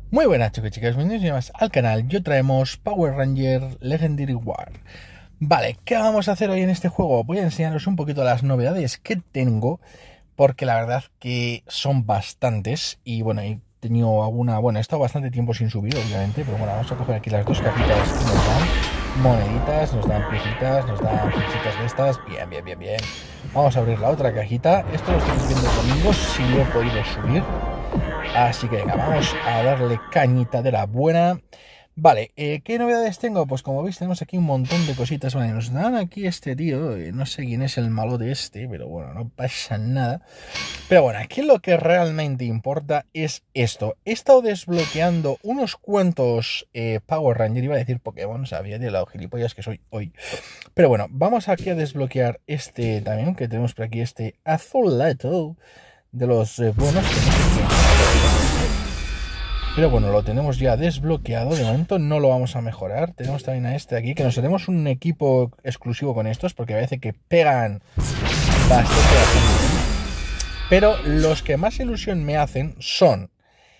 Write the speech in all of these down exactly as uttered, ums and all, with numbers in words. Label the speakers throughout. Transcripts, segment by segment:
Speaker 1: Muy buenas chicos y chicas, bienvenidos al canal. Yo traemos Power Ranger Legendary War. Vale, ¿qué vamos a hacer hoy en este juego? Voy a enseñaros un poquito las novedades que tengo, porque la verdad que son bastantes. Y bueno, he tenido alguna... Bueno, he estado bastante tiempo sin subir, obviamente, pero bueno, vamos a coger aquí las dos cajitas que nos dan. Moneditas, nos dan piecitas, nos dan fichitas de estas. Bien, bien, bien, bien. Vamos a abrir la otra cajita. Esto lo estoy viendo el domingo, si lo he podido subir. Así que venga, vamos a darle cañita de la buena. Vale, eh, ¿qué novedades tengo? Pues como veis tenemos aquí un montón de cositas. Vale, nos dan aquí este tío, eh, no sé quién es el malo de este, pero bueno, no pasa nada. Pero bueno, aquí lo que realmente importa es esto. He estado desbloqueando unos cuantos eh, Power Ranger, iba a decir Pokémon, sabía de los gilipollas que soy hoy. Pero bueno, vamos aquí a desbloquear este también, que tenemos por aquí este azulito de los eh, buenos, que no sé quién. Pero bueno, lo tenemos ya desbloqueado. De momento no lo vamos a mejorar. Tenemos también a este de aquí, que nos haremos un equipo exclusivo con estos, porque parece que pegan bastante, bastante bien. Pero los que más ilusión me hacen son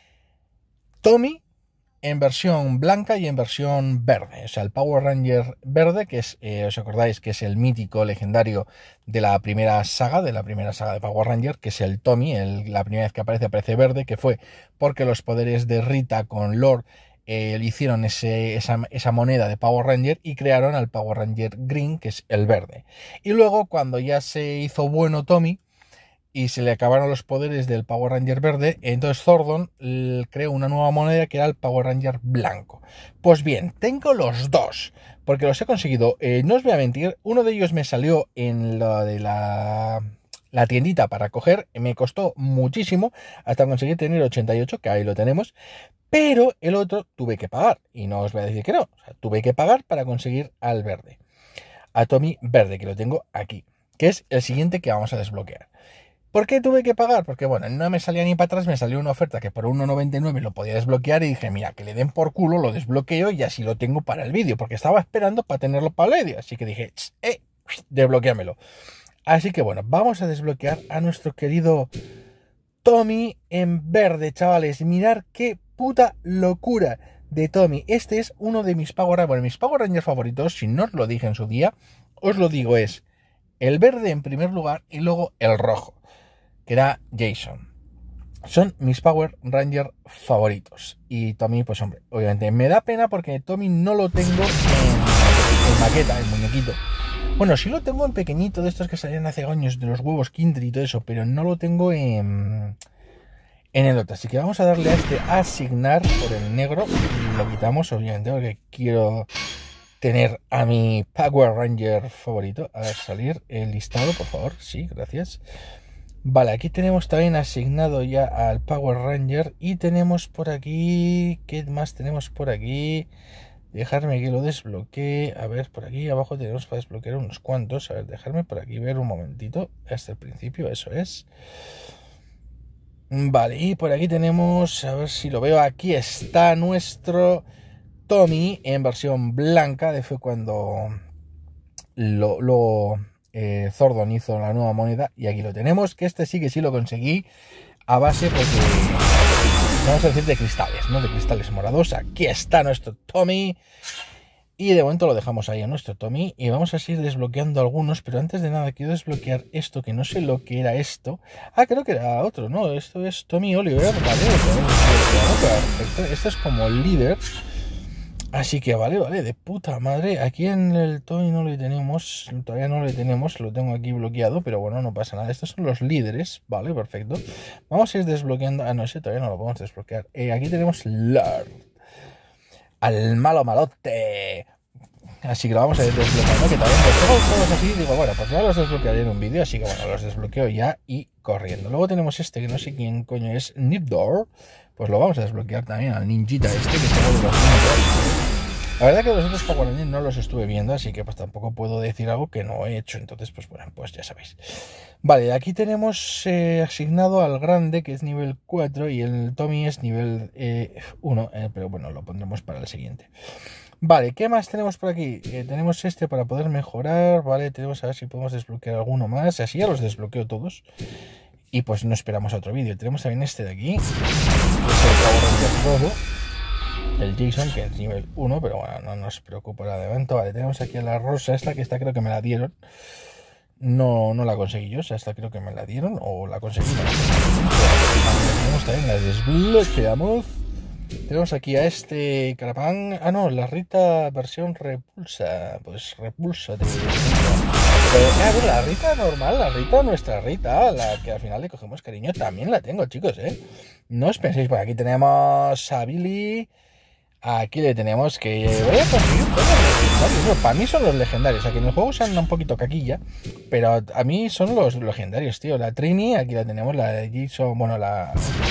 Speaker 1: Tommy en versión blanca y en versión verde. O sea, el Power Ranger verde, que es, eh, os acordáis que es el mítico legendario de la primera saga, de la primera saga de Power Ranger, que es el Tommy. El, la primera vez que aparece, aparece verde, que fue porque los poderes de Rita con Lord eh, hicieron ese, esa, esa moneda de Power Ranger y crearon al Power Ranger Green, que es el verde. Y luego, cuando ya se hizo bueno Tommy, y se le acabaron los poderes del Power Ranger verde, entonces Zordon creó una nueva moneda que era el Power Ranger blanco. Pues bien, tengo los dos, porque los he conseguido. Eh, no os voy a mentir, uno de ellos me salió en lo de la, la tiendita para coger, me costó muchísimo hasta conseguir tener ochenta y ocho, que ahí lo tenemos, pero el otro tuve que pagar, y no os voy a decir que no, o sea, tuve que pagar para conseguir al verde, a Tommy verde, que lo tengo aquí, que es el siguiente que vamos a desbloquear. ¿Por qué tuve que pagar? Porque bueno, no me salía ni para atrás, me salió una oferta que por uno noventa y nueve lo podía desbloquear y dije, mira, que le den por culo, lo desbloqueo y así lo tengo para el vídeo, porque estaba esperando para tenerlo para el vídeo, así que dije, eh, desbloqueamelo. Así que bueno, vamos a desbloquear a nuestro querido Tommy en verde, chavales. Mirad qué puta locura de Tommy. Este es uno de mis Power Rangers, bueno, mis Power Rangers favoritos, si no os lo dije en su día, os lo digo, es el verde en primer lugar y luego el rojo, que era Jason. Son mis Power Ranger favoritos. Y Tommy, pues hombre, obviamente me da pena porque Tommy no lo tengo en, en maqueta, en muñequito. Bueno, sí lo tengo en pequeñito, de estos que salían hace años, de los huevos Kinder y todo eso, pero no lo tengo en, en el otro. Así que vamos a darle a este asignar por el negro y lo quitamos, obviamente, porque quiero tener a mi Power Ranger favorito. A ver, salir el listado, por favor. Sí, gracias. Vale, aquí tenemos también asignado ya al Power Ranger. Y tenemos por aquí... ¿Qué más tenemos por aquí? Dejarme que lo desbloquee. A ver, por aquí abajo tenemos para desbloquear unos cuantos. A ver, dejarme por aquí ver un momentito. Hasta el principio, eso es. Vale, y por aquí tenemos... A ver si lo veo. Aquí está nuestro Tommy en versión blanca. De fue cuando lo... lo Eh, Zordon hizo la nueva moneda y aquí lo tenemos, que este sí que sí lo conseguí a base, pues de, vamos a decir, de cristales, ¿no? De cristales morados. Aquí está nuestro Tommy y de momento lo dejamos ahí a nuestro Tommy y vamos a seguir desbloqueando algunos, pero antes de nada quiero desbloquear esto, que no sé lo que era esto. Ah, creo que era otro, ¿no? Esto es Tommy Oliver, vale, perfecto. Este es como el líder. Así que vale, vale, de puta madre. Aquí en el Tommy no le tenemos, todavía no le tenemos, lo tengo aquí bloqueado, pero bueno, no pasa nada. Estos son los líderes, vale, perfecto. Vamos a ir desbloqueando, ah, no, ese todavía no lo podemos desbloquear. Eh, aquí tenemos Lord, al malo malote. Así que lo vamos a ir desbloqueando, que también los tengo todos así, digo, bueno, pues ya los desbloquearé en un vídeo, así que bueno, los desbloqueo ya y corriendo. Luego tenemos este, que no sé quién coño es, Nipdor. Pues lo vamos a desbloquear también al ninjita este, que se de los ninjas. La verdad que los otros Power Rangers no los estuve viendo, así que pues tampoco puedo decir algo que no he hecho. Entonces, pues bueno, pues ya sabéis. Vale, aquí tenemos eh, asignado al grande, que es nivel cuatro, y el Tommy es nivel eh, uno, eh, pero bueno, lo pondremos para el siguiente. Vale, ¿qué más tenemos por aquí? Eh, tenemos este para poder mejorar, vale, tenemos a ver si podemos desbloquear alguno más, así ya los desbloqueo todos. Y pues no esperamos a otro vídeo. Tenemos también este de aquí, que es el Power Ranger rojo. el Jason, que es nivel uno, pero bueno, no nos preocupa de momento. Vale, tenemos aquí a la rosa esta, que esta creo que me la dieron. No, no la conseguí yo, o sea, esta creo que me la dieron o la conseguí. No. Tenemos también, la desbloqueamos. Tenemos aquí a este Carapán. Ah, no, la Rita versión repulsa. Pues repulsa. Pero, ah, bueno, la Rita normal, la Rita, nuestra Rita, la que al final le cogemos cariño, también la tengo, chicos, ¿eh? No os penséis, por aquí tenemos a Billy. Aquí le tenemos que voy a conseguir todos los legendarios. Bueno, para mí son los legendarios. Aquí en el juego usan un poquito caquilla, pero a mí son los legendarios, tío. La Trini, aquí la tenemos, la de Jason, bueno, la...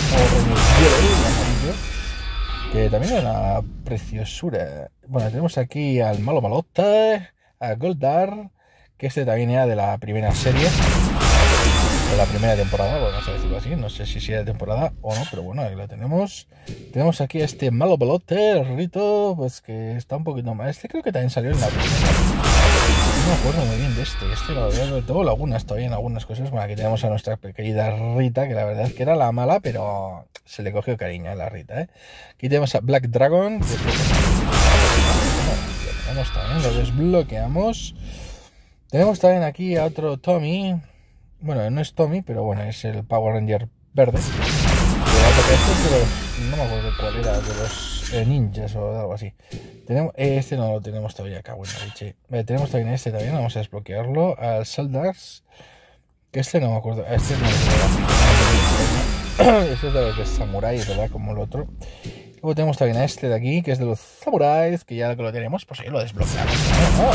Speaker 1: que también es una preciosura. Bueno, tenemos aquí al malo malota, a Goldar, que este también era de la primera serie, de la primera temporada, vamos a decirlo así. No sé si sea de temporada o no, pero bueno, ahí la tenemos. Tenemos aquí a este malo malote, el Rito, pues que está un poquito más. Este creo que también salió en la primera. No me acuerdo muy bien de este. Este lo había, tengo lagunas todavía en algunas cosas. Bueno, aquí tenemos a nuestra querida Rita, que la verdad es que era la mala, pero se le cogió cariño a la Rita, ¿eh? Aquí tenemos a Black Dragon, que tenemos también, lo desbloqueamos. Tenemos también aquí a otro Tommy. Bueno, no es Tommy, pero bueno, es el Power Ranger verde. Porque este es de los, no me acuerdo cuál era, de los eh, ninjas o algo así. Tenemos, este no lo tenemos todavía acá, bueno, leche. Vale, tenemos también este también, vamos a desbloquearlo. Al Soldiers, que este no me acuerdo, este no es de este es de los de Samurai, ¿verdad? Como el otro. Luego tenemos también a este de aquí, que es de los Samuráis, que ya que lo tenemos, pues ahí lo desbloqueamos. ¿No?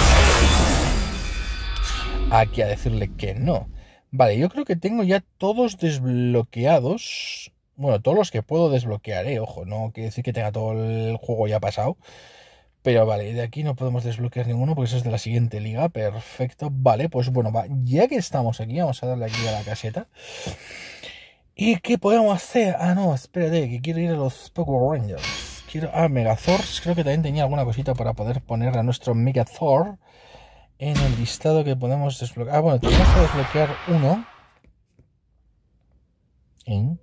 Speaker 1: Aquí a decirle que no. Vale, yo creo que tengo ya todos desbloqueados. Bueno, todos los que puedo desbloquear, eh. Ojo, no quiere decir que tenga todo el juego ya pasado. Pero vale, de aquí no podemos desbloquear ninguno porque eso es de la siguiente liga. Perfecto. Vale, pues bueno, va. Ya que estamos aquí, vamos a darle aquí a la caseta. ¿Y qué podemos hacer? Ah, no, espérate, que quiero ir a los Power Rangers. Quiero... Ah, Megazords. Creo que también tenía alguna cosita para poder poner a nuestro Megazord en el listado que podemos desbloquear. Ah, bueno, tenemos que desbloquear uno. En...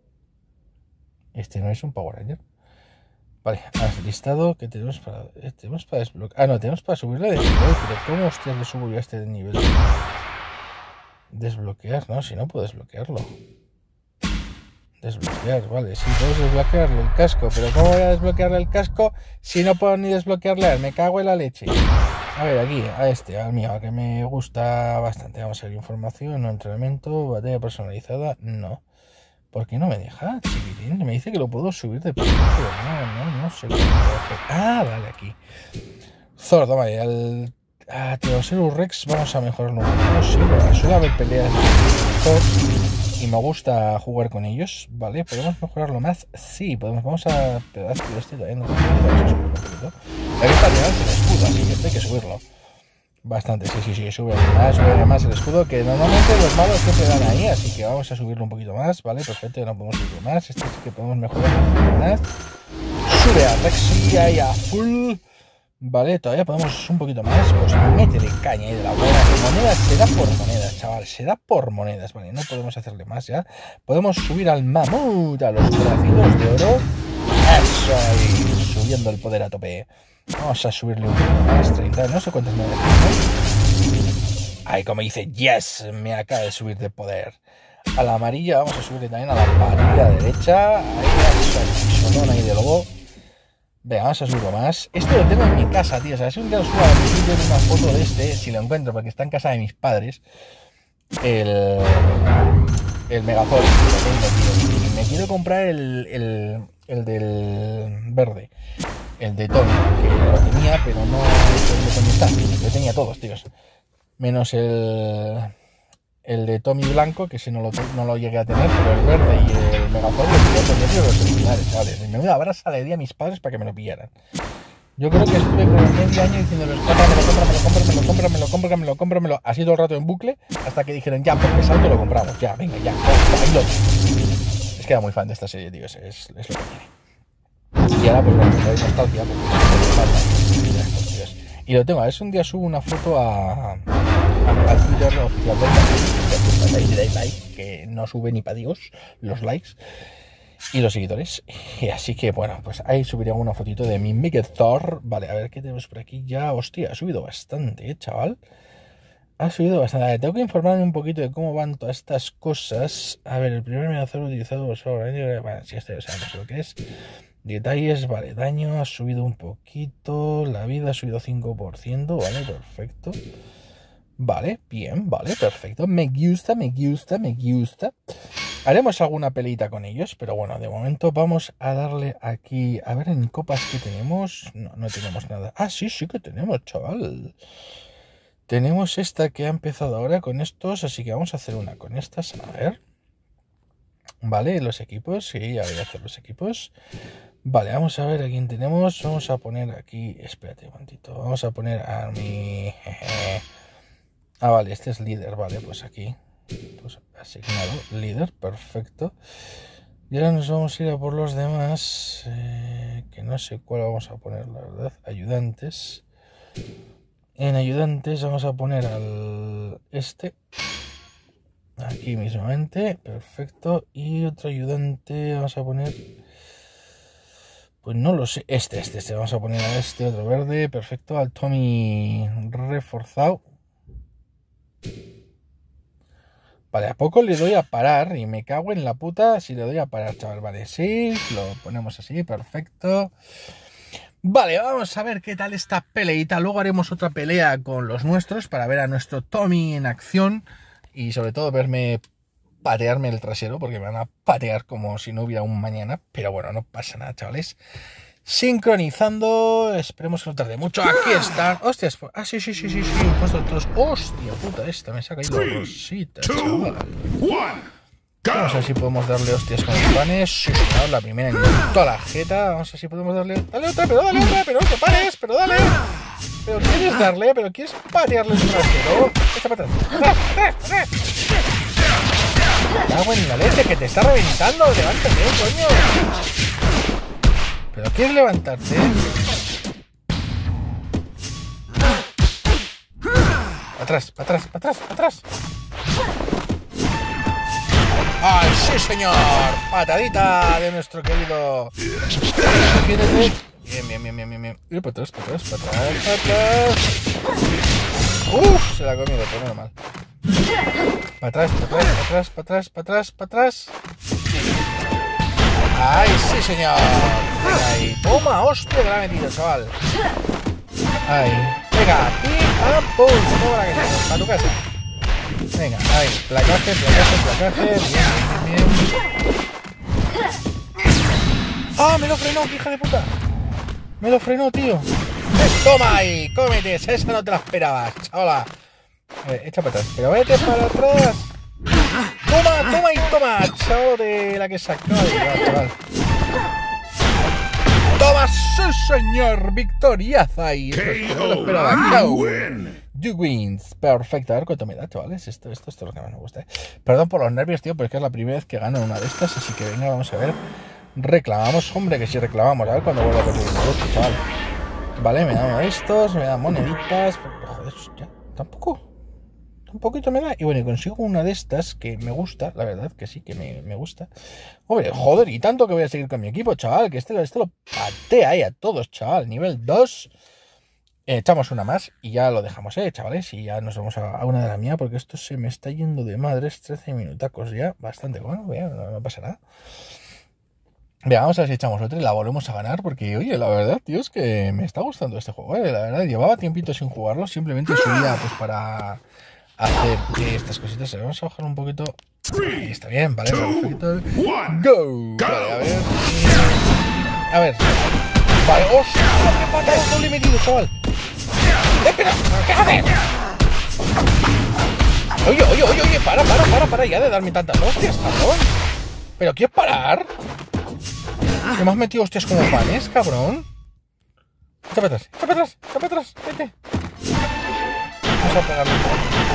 Speaker 1: Este no es un Power Ranger. Vale, más listado que tenemos para... Tenemos para desbloquear... Ah, no, tenemos para subirle de nivel. Pero ¿cómo hostias le subo yo a este de nivel? Desbloquear, no, si no puedo desbloquearlo. Desbloquear, vale, sí, puedo desbloquearle el casco. Pero ¿cómo voy a desbloquearle el casco si no puedo ni desbloquearle? Me cago en la leche. A ver, aquí, a este, al mío, que me gusta bastante. Vamos a ver, información, no entrenamiento, batalla personalizada, no. ¿Por qué no me deja, chiquitín? Me dice que lo puedo subir de precio, pero no, no, no sé qué puedo hacer. Ah, vale, aquí. Zord, vale, el... Ah, Tyrannosaurus Rex, vamos a mejorarlo un poco, sí, pero suele haber peleas de Zord y me gusta jugar con ellos, ¿vale? ¿Podemos mejorarlo más? Sí, podemos, vamos a... Pedazo de este también, vamos a subirlo un poquito. Aquí está el escudo, así que esto hay que subirlo. Bastante, sí, sí, sí, sube más, sube más el escudo, que normalmente los malos siempre dan ahí, así que vamos a subirlo un poquito más, ¿vale? Perfecto, no podemos subirlo más, este sí que podemos mejorar un poquito más. Sube a Rexy ahí a full, ¿vale? Todavía podemos un poquito más, pues métele caña ahí de la buena. Monedas se da por monedas, chaval, se da por monedas, ¿vale? No podemos hacerle más ya. Podemos subir al mamut, a los bracitos de oro. Eso ahí, subiendo el poder a tope. Vamos a subirle un poquito más, treinta, no sé cuántas monedas. Ahí como dice, yes, me acaba de subir de poder. A la amarilla vamos a subirle también a la varilla derecha. Ahí a esa ahí de lobo. Venga, vamos a subirlo más. Este lo tengo en mi casa, tío. O sea, si un día os subo a Twitter una foto de este, si lo encuentro, porque está en casa de mis padres. El... El Megazord, lo tengo, tío. Y me quiero comprar el... el el del verde, el de Tommy, que lo tenía, pero no sé dónde está. Lo tenía todos, tíos. Menos el, el de Tommy blanco, que si no lo, no lo llegué a tener, pero el verde y el Megazord lo tenía tener los originales, ¿sabes? Y me voy a abraza le di a mis padres para que me lo pillaran. Yo creo que estuve como medio año diciéndoles, compra, me lo compra, me lo compra, me lo compra, me lo compra, me lo compra, me lo así todo el rato en bucle, hasta que dijeron, ya, por pesado te lo compramos, ya, venga, ya, ahí lo tengo. Que era muy fan de esta serie, tío, es, es, es lo que tiene. Y ahora pues bueno, me doy nostalgia porque... Y lo tengo, a ver si un día subo una foto a, a, al Twitter oficial de like, que no sube ni para Dios los likes. y los seguidores. Y así que, bueno, pues ahí subiré una fotito de mi Megathor. Vale, a ver qué tenemos por aquí ya. Hostia, ha subido bastante, ¿eh, chaval? Ha subido bastante. A ver, tengo que informarme un poquito de cómo van todas estas cosas. A ver, el primer Megathor utilizado por favor. Bueno, si este, o sea, no sé lo que es. Detalles, vale, daño ha subido un poquito. La vida ha subido cinco por ciento, vale, perfecto. Vale, bien, vale, perfecto. Me gusta, me gusta, me gusta. Haremos alguna peleita con ellos, pero bueno, de momento vamos a darle aquí. A ver, en copas que tenemos. No, no tenemos nada. Ah, sí, sí que tenemos, chaval. Tenemos esta que ha empezado ahora con estos, así que vamos a hacer una con estas. A ver. Vale, los equipos, sí, ya voy a hacer los equipos. Vale, vamos a ver a quién tenemos. Vamos a poner aquí. Espérate un momentito. Vamos a poner a mi. Ah, vale, este es líder, vale, pues aquí. Pues asignado, líder, perfecto. Y ahora nos vamos a ir a por los demás. Eh, que no sé cuál vamos a poner, la verdad. Ayudantes. En ayudantes vamos a poner al este. Aquí mismamente, perfecto. Y otro ayudante vamos a poner. Pues no lo sé. Este, este, este. Vamos a poner a este, otro verde, perfecto. Al Tommy reforzado. Vale, a poco le doy a parar y me cago en la puta si le doy a parar, chaval. Vale, sí, lo ponemos así, perfecto. Vale, vamos a ver qué tal esta peleita. Luego haremos otra pelea con los nuestros para ver a nuestro Tommy en acción y sobre todo verme patearme el trasero, porque me van a patear como si no hubiera un mañana. Pero bueno, no pasa nada, chavales. Sincronizando, esperemos que no tarde mucho. Aquí están. Hostias, ah, sí, sí, sí, sí, sí. Puesto todos. Hostia puta, esta me saca ahí la rosita, chaval. Vamos a ver si podemos darle hostias con los panes. Sí, señor, la primera en toda la jeta. Vamos a ver si podemos darle. Dale otra, pero dale otra, pero no te pares, pero dale. Pero quieres darle, pero quieres patearle el trasero. Echa para atrás. Atrás, atrás, atrás. Cago en la leche, que te está reventando. Levántate, coño. ¿Pero quieres levantarte? Atrás, para atrás, para atrás, para atrás. ¡Ay, sí, señor! Patadita de nuestro querido. Defiéndete. Bien, bien, bien, bien, bien, bien. Y para atrás, para atrás, para atrás, para atrás. ¡Uf! Se la ha comido, pero no mal. Para atrás, para atrás, para atrás, para atrás, para atrás, para atrás. ¡Ay, sí, señor! Venga ahí. Toma, hostia, que la ha metido, chaval. Ahí. Venga, pim, pam, pum. Toma la que tengo. Para tu casa. Venga, ahí. Placaje, placaje, placaje. Bien, bien, bien. ¡Ah, me lo frenó, hija de puta! Me lo frenó, tío. Toma ahí, cómete. Esa no te la esperabas, chavala. A ver, echa para atrás. Pero vete para atrás. Toma, toma y toma, chaval, de la que sacó, chaval. Toma, sí, señor, victoriaza ahí. Esto no lo esperaba. You wins. Perfecto, a ver cuánto me da, chavales. Esto, esto, esto es lo que más me gusta, ¿eh? Perdón por los nervios, tío, pero es que es la primera vez que gano una de estas. Así que venga, vamos a ver. Reclamamos, hombre, que si reclamamos. A ver cuándo vuelvo a conseguir esto, chaval. Vale, me dan estos, me dan moneditas. Joder, ya, tampoco. Un poquito me da. Y bueno, consigo una de estas que me gusta, la verdad que sí, que me, me gusta. Hombre, joder, y tanto que voy a seguir con mi equipo, chaval. Que este, este lo patea ahí a todos, chaval. Nivel dos. Eh, echamos una más y ya lo dejamos, eh, chavales. Y ya nos vamos a, a una de la mía, porque esto se me está yendo de madres. trece minutacos ya, bastante bueno. Bueno, no, no pasa nada. Venga, vamos a ver si echamos otra y la volvemos a ganar. Porque, oye, la verdad, tío, es que me está gustando este juego, eh. La verdad, llevaba tiempito sin jugarlo. Simplemente subía, pues, para hacer estas cositas. Vamos a bajar un poquito. Ahí está bien, vale, perfecto. Go. Vale, a ver. A ver. Vale, ¡hostia! ¡Qué patada doble he metido, chaval! ¡Espera! ¿Qué haces? Oye, oye, oye, oye, para, para, para, para ya de darme tantas hostias, cabrón. ¿Pero quieres parar? ¿Que me has metido hostias como panes, cabrón? Echa para atrás, echa para atrás, echa para atrás, vete. Vamos a pegarle un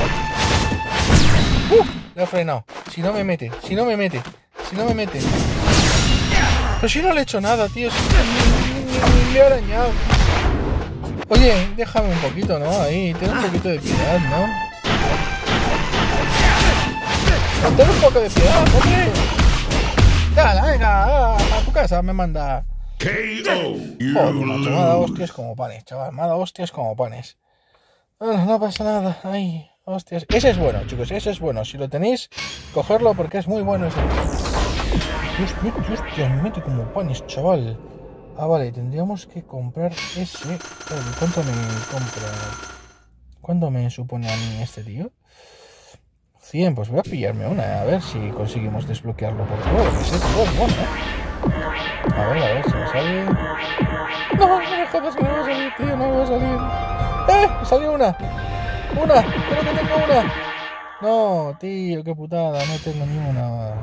Speaker 1: poco. ¡Uh! Le he frenado. Si no me mete, si no me mete, si no me mete. Pero si no le he hecho nada, tío. Si ni, ni le he arañado. Oye, déjame un poquito, ¿no? Ahí, ten un poquito de piedad, ¿no? Ten un poco de piedad, hombre. ¡Hala, venga! A tu casa me manda.
Speaker 2: K O.
Speaker 1: Joder, macho, me ha dado hostias como panes, chaval. Me ha dado hostias como panes. Bueno, no pasa nada. Ay, hostias. Ese es bueno, chicos. Ese es bueno. Si lo tenéis, cogerlo porque es muy bueno ese. Hostia, hostia, me mete como panes, chaval. Ah, vale, tendríamos que comprar ese. ¿Cuánto me compra? ¿Cuánto me supone a mí este tío? cien, pues voy a pillarme una, a ver si conseguimos desbloquearlo por favor. Ese tío es bueno, ¿eh? A ver, a ver si me sale. No, no me jodas que no va a salir, tío, no va a salir. ¡Eh! Me salió una. Una, creo que tengo una. No, tío, qué putada, no tengo ni una.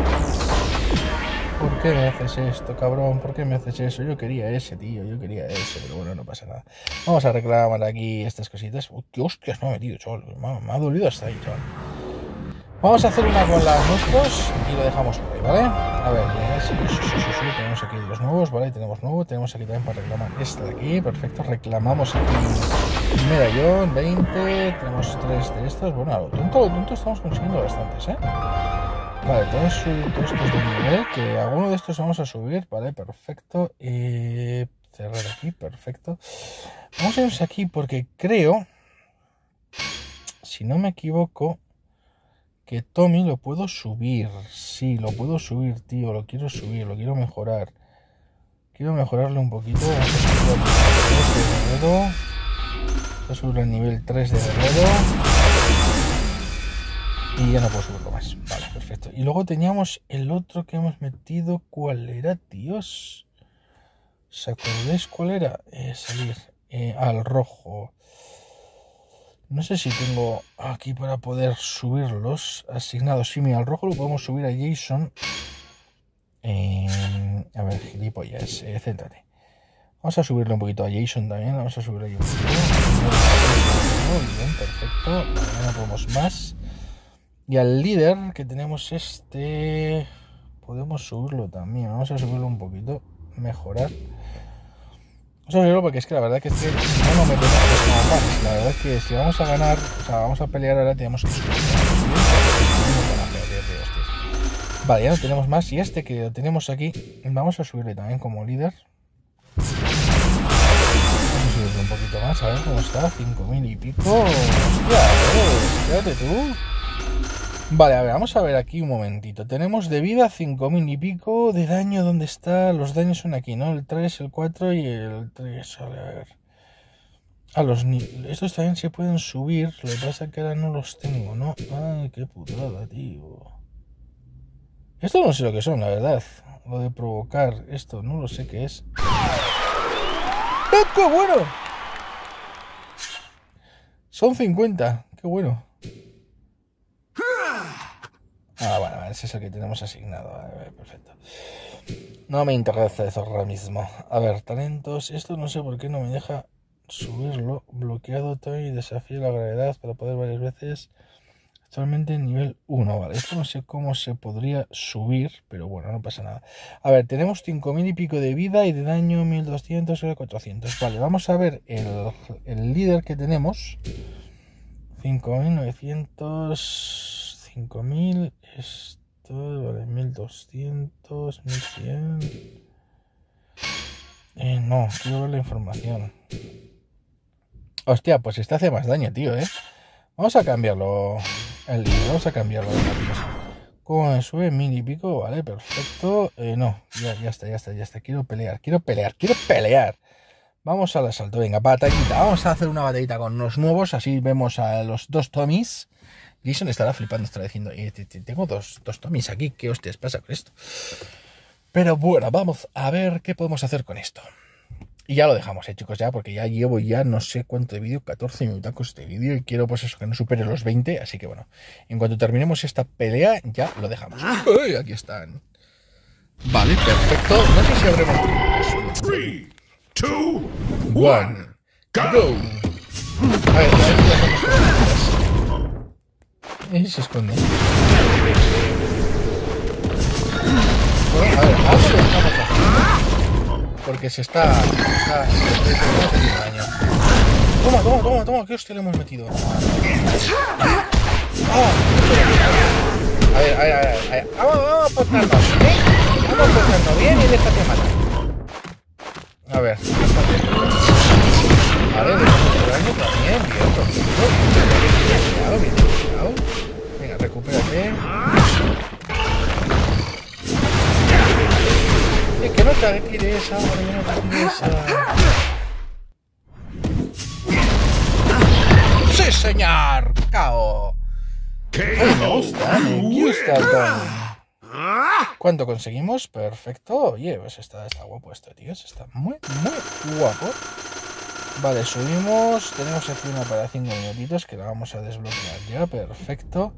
Speaker 1: ¿Por qué me haces esto, cabrón? ¿Por qué me haces eso? Yo quería ese, tío, yo quería ese, pero bueno, no pasa nada. Vamos a reclamar aquí estas cositas. Uy, qué hostias me ha metido, chaval. Me, me ha dolido hasta ahí, chaval. Vamos a hacer una con las nuestros y lo dejamos por ahí, ¿vale? A ver, sí, sí, sí, sí, sí, tenemos aquí los nuevos, ¿vale? Tenemos nuevo, tenemos aquí también para reclamar esta de aquí, perfecto. Reclamamos aquí medallón, veinte, tenemos tres de estos. Bueno, a lo tonto, a lo tonto estamos consiguiendo bastantes, ¿eh? Vale, tenemos subir todos estos de nivel, que alguno de estos vamos a subir, vale, perfecto. Eh, cerrar aquí, perfecto. Vamos a irnos aquí porque creo, si no me equivoco, que Tommy lo puedo subir. Sí, lo puedo subir, tío, lo quiero subir, lo quiero mejorar. Quiero mejorarle un poquito. Vamos a subirlo al nivel tres de guerrero. Vamos a subirlo al nivel tres de guerrero. Y ya no puedo subirlo más. Vale, perfecto. Y luego teníamos el otro que hemos metido. ¿Cuál era, tíos? ¿Os acordáis cuál era? Eh, salir eh, al rojo. No sé si tengo aquí para poder subirlos asignados. Sí, mira, al rojo lo podemos subir a Jason. Eh, a ver, gilipollas, eh, céntrate. Vamos a subirle un poquito a Jason también. Vamos a subirle un poquito. Muy bien, perfecto. Vale, no podemos más. Y al líder que tenemos este, podemos subirlo también. Vamos a subirlo un poquito, mejorar. Vamos a subirlo porque es que la verdad que es que si no, no metemos como panes. La verdad es que si vamos a ganar, o sea, vamos a pelear ahora, tenemos que subir. Vale, ya no tenemos más. Y este que lo tenemos aquí, vamos a subirle también como líder. Vamos a subirle un poquito más, a ver cómo está. cinco mil y pico. Hostia, a ver, espérate tú. Vale, a ver, vamos a ver aquí un momentito. Tenemos de vida cinco mil y pico. De daño, ¿dónde está? Los daños son aquí, ¿no? El tres, el cuatro y el tres. A ver. A los estos también se pueden subir. Lo que pasa es que ahora no los tengo, ¿no? Ay, qué putada, tío. Esto no sé lo que son, la verdad. Lo de provocar esto, no lo sé qué es. ¡Eh, qué bueno! Son cincuenta. Qué bueno. Ah, bueno, ese es el que tenemos asignado. A ver, perfecto. No me interesa eso ahora mismo. A ver, talentos. Esto no sé por qué no me deja subirlo. Bloqueado todo y desafío la gravedad para poder varias veces. Actualmente en nivel uno. Vale, esto no sé cómo se podría subir, pero bueno, no pasa nada. A ver, tenemos cinco mil y pico de vida y de daño mil doscientos o cuatrocientos. Vale, vamos a ver el, el líder que tenemos. cinco mil novecientos... cinco mil, esto vale mil doscientos, mil cien. Eh, no, quiero ver la información. Hostia, pues este hace más daño, tío, ¿eh? Vamos a cambiarlo. El libro, vamos a cambiarlo. ¿Cómo me sube? Mil y pico, vale, perfecto. Eh, no, ya, ya está, ya está, ya está. Quiero pelear, quiero pelear, quiero pelear. Vamos al asalto, venga, batallita. Vamos a hacer una batallita con los nuevos, así vemos a los dos Tommys. Jason estará flipando, estará diciendo, eh, tengo dos, dos Tommys aquí, ¿qué hostias pasa con esto? Pero bueno, vamos a ver qué podemos hacer con esto. Y ya lo dejamos, eh, chicos, ya, porque ya llevo ya no sé cuánto de vídeo, catorce minutacos de vídeo, y quiero pues eso, que no supere los veinte, así que bueno, en cuanto terminemos esta pelea, ya lo dejamos. Uy, aquí están. Vale, perfecto. No sé si habremos...
Speaker 2: tres, dos,
Speaker 1: uno, go. A ver, a ver si hacemos cosas. Y se esconde. Bueno, a ver, algo le estamos haciendo. Porque se está... Se está... Se está haciendo daño. Toma, toma, toma, toma. ¿Qué hostia le hemos metido? Ah, a ver, a ver, a ver. A ver. Vamos, vamos a portarnos, ¿eh? uno pensando bien y déjate matar. A ver, vale, de daño también, bien, perfecto. Bien tirado, bien tirado. Venga, recupérate. Es que no te tires ahora, ya no te tires a... ¡Sí, señor! ¡Cao! Uy, me gusta, me gusta el Tony. ¿Cuánto conseguimos? Perfecto. Oye, pues está, está guapo esto, tío. Está muy, muy guapo. Vale, subimos. Tenemos aquí una para cinco minutitos que la vamos a desbloquear ya. Perfecto.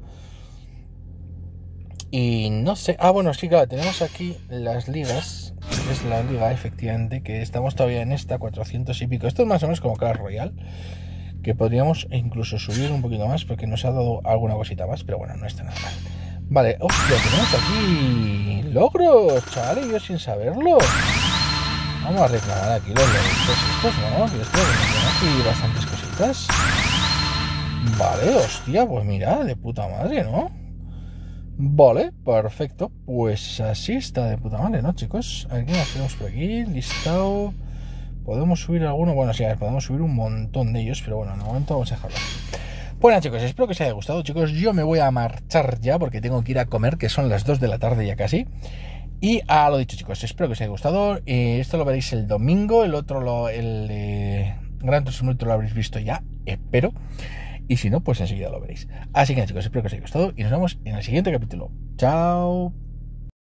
Speaker 1: Y no sé. Ah, bueno, sí, claro. Tenemos aquí las ligas. Es la liga, efectivamente, que estamos todavía en esta, cuatrocientos y pico. Esto es más o menos como Clash Royale, que podríamos incluso subir un poquito más porque nos ha dado alguna cosita más, pero bueno, no está nada mal. Vale, hostia, tenemos aquí logros, chavales, yo sin saberlo. Vamos a reclamar aquí los logros estos, ¿no? Que esto aquí bastantes cositas. Vale, hostia, pues mira, de puta madre, ¿no? Vale, perfecto. Pues así está de puta madre, ¿no, chicos? A ver, ¿qué más tenemos por aquí? Listado. ¿Podemos subir alguno? Bueno, sí, a ver, podemos subir un montón de ellos, pero bueno, en el momento vamos a dejarlo. Bueno, chicos, espero que os haya gustado, chicos. Yo me voy a marchar ya porque tengo que ir a comer, que son las dos de la tarde ya casi. Y a lo dicho, chicos, espero que os haya gustado. Eh, esto lo veréis el domingo, el otro, lo, el eh, Gran Turismo lo habréis visto ya, espero. Y si no, pues enseguida lo veréis. Así que, chicos, espero que os haya gustado y nos vemos en el siguiente capítulo. Chao.